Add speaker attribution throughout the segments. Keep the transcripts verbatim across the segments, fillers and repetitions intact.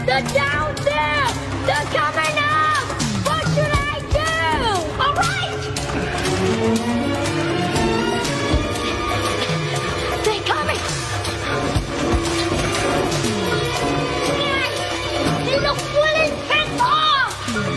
Speaker 1: They're down there! They're coming up! What should I do? All right! They're coming! These are willing pants off!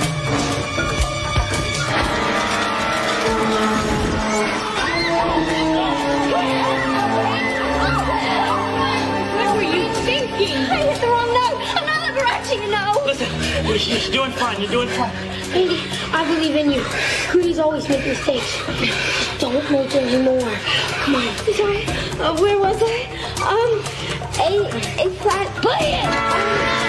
Speaker 1: What were you thinking? I hit the wrong note. I'm not Liberace, you know.
Speaker 2: Listen, you're doing fine. You're doing fine.
Speaker 3: Andy, I believe in you. Goonies always make mistakes. Just don't make any more. Come on.
Speaker 1: Sorry. Uh, where was I? Um, a, a flat. Play it!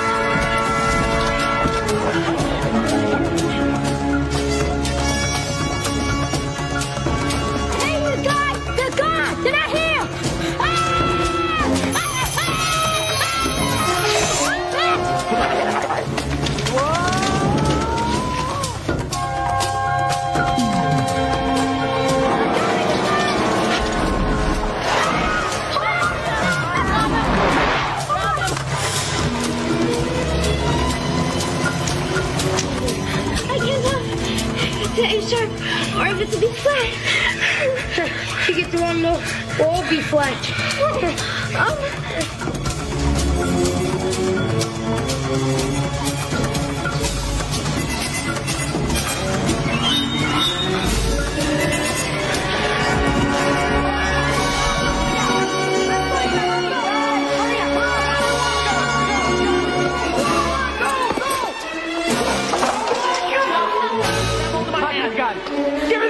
Speaker 3: A sharp, or if it's a big flat. If you get the wrong note, we'll all be flat.
Speaker 2: Got it. Give it